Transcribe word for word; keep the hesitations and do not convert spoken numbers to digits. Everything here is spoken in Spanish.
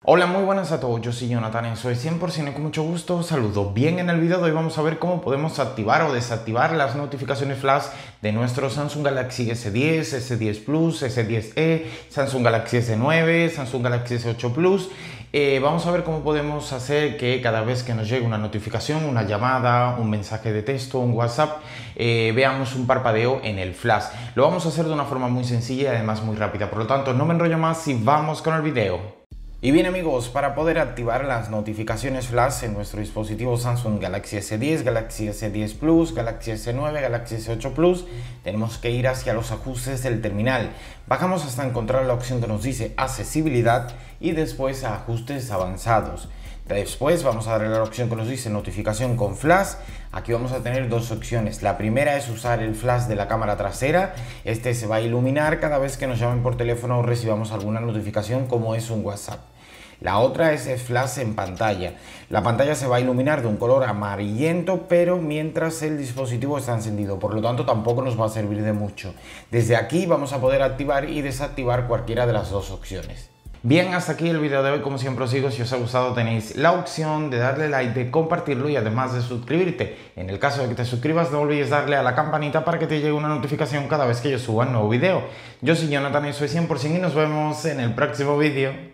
Hola, muy buenas a todos, yo soy Jonathan, soy cien por ciento con mucho gusto, os saludo. Bien, en el video de hoy vamos a ver cómo podemos activar o desactivar las notificaciones flash de nuestro Samsung Galaxy S diez, S diez Plus, S diez e, Samsung Galaxy S nueve, Samsung Galaxy S ocho Plus. Eh, vamos a ver cómo podemos hacer que cada vez que nos llegue una notificación, una llamada, un mensaje de texto, un WhatsApp, eh, veamos un parpadeo en el flash. Lo vamos a hacer de una forma muy sencilla y además muy rápida, por lo tanto no me enrollo más y vamos con el video. Y bien amigos, para poder activar las notificaciones flash en nuestro dispositivo Samsung Galaxy S diez, Galaxy S diez Plus, Galaxy S nueve, Galaxy S ocho Plus, tenemos que ir hacia los ajustes del terminal. Bajamos hasta encontrar la opción que nos dice accesibilidad y después a ajustes avanzados. Después vamos a darle a la opción que nos dice notificación con flash. Aquí vamos a tener dos opciones. La primera es usar el flash de la cámara trasera. Este se va a iluminar cada vez que nos llamen por teléfono o recibamos alguna notificación, como es un WhatsApp. La otra es el flash en pantalla. La pantalla se va a iluminar de un color amarillento, pero mientras el dispositivo está encendido, por lo tanto tampoco nos va a servir de mucho. Desde aquí vamos a poder activar y desactivar cualquiera de las dos opciones. Bien, hasta aquí el video de hoy. Como siempre os digo, si os ha gustado tenéis la opción de darle like, de compartirlo y además de suscribirte. En el caso de que te suscribas, no olvides darle a la campanita para que te llegue una notificación cada vez que yo suba un nuevo video. Yo soy Jonathan y soy cien por ciento y nos vemos en el próximo video.